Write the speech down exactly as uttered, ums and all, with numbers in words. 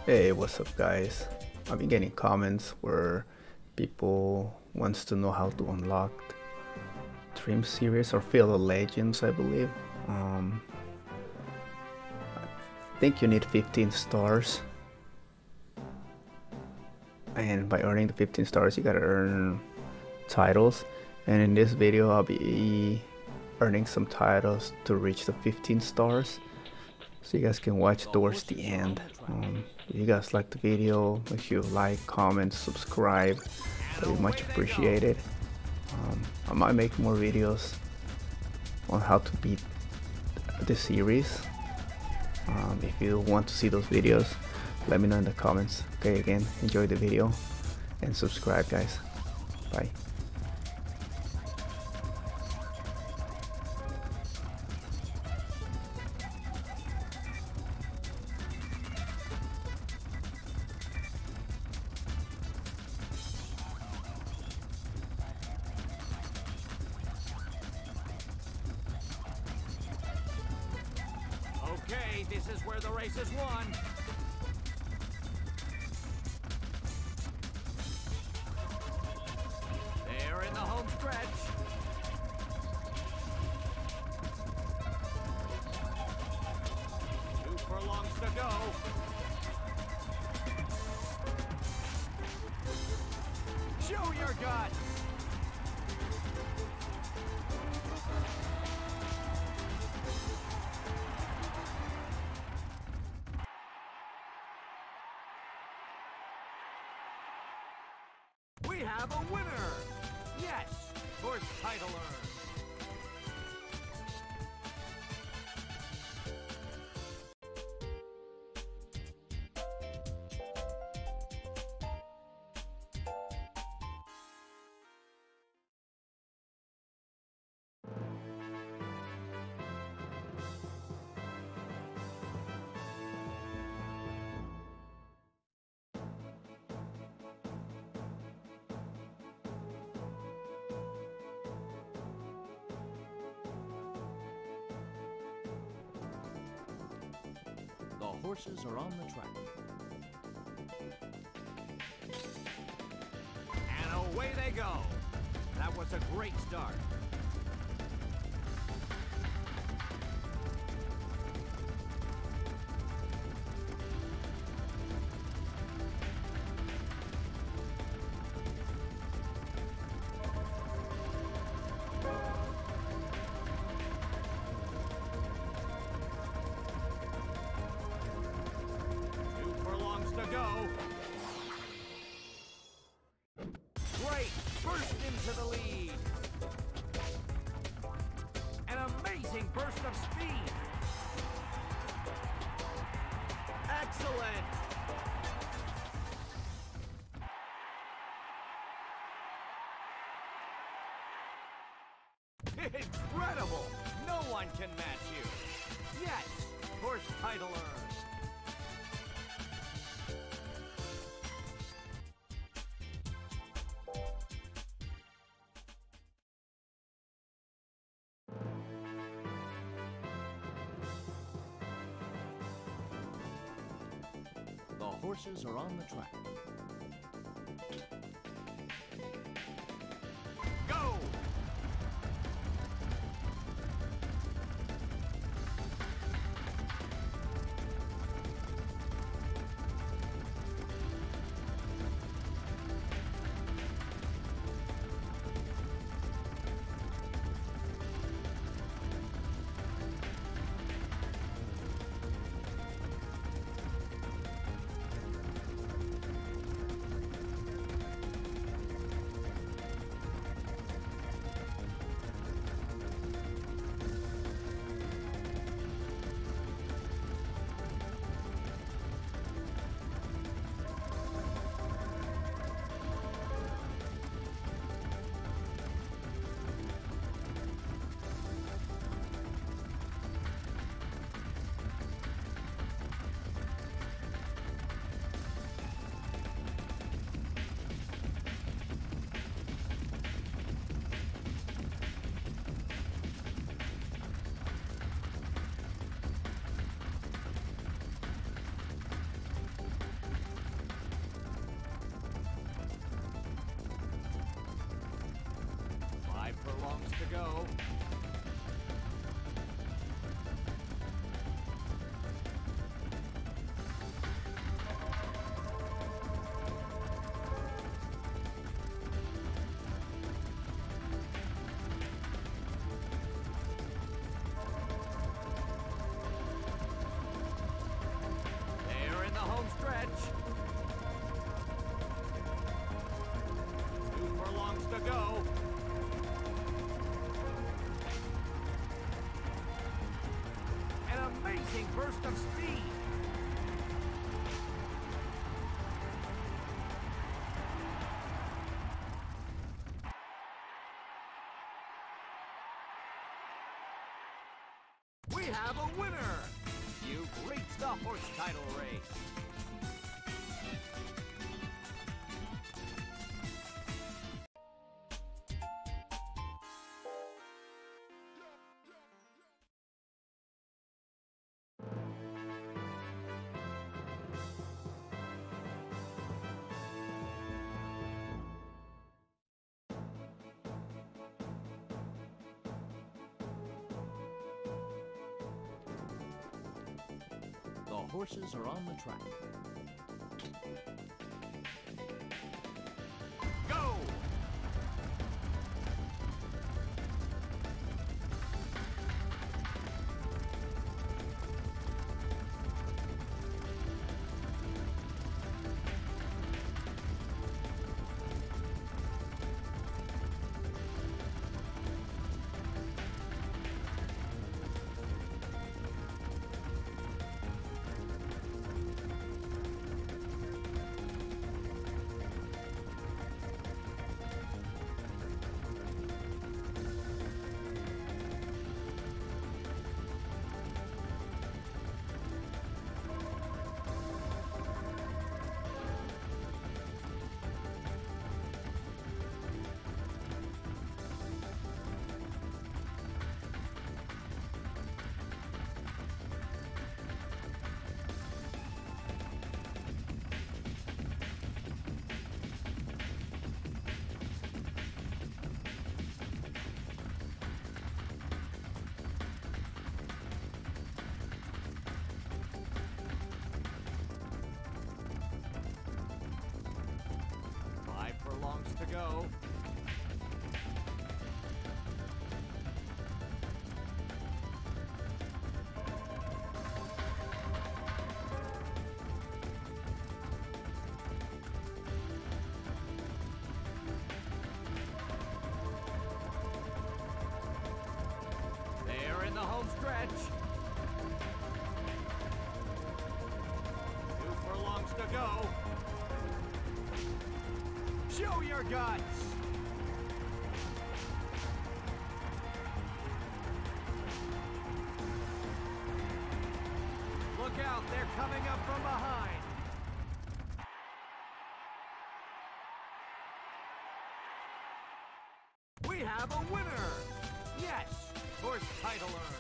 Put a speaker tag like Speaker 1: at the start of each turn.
Speaker 1: Hey, what's up guys? I've been getting comments where people wants to know how to unlock Dream Series or Field of Legends, I believe. Um, I think you need fifteen stars, and by earning the fifteen stars you gotta earn titles, and in this video I'll be earning some titles to reach the fifteen stars, so you guys can watch towards the end. Um, if you guys like the video, make sure you like, comment, subscribe. That'd be much appreciated. Um, I might make more videos on how to beat the series. Um, if you want to see those videos, let me know in the comments. Okay, again, enjoy the video and subscribe guys. Bye.
Speaker 2: Okay, this is where the race is won. They're in the home stretch. Two furlongs to go. Show your guts. We have a winner! Yes! Horse title earned.
Speaker 3: The horses are on the track.
Speaker 2: And away they go. That was a great start. To go. Great, burst into the lead. An amazing burst of speed. Excellent. Incredible. No one can match you. Yes, horse title earned.
Speaker 3: The horses are on the track.
Speaker 2: Go! go. They're in the home stretch. Two furlongs to go. An amazing burst of speed. We have a winner. You've reached the horse title race.
Speaker 3: The horses are on the track.
Speaker 2: Go! Five furlongs to go. They're in the home stretch. Two furlongs to go. Show your guts! Look out, they're coming up from behind. We have a winner! Yes, horse title earned.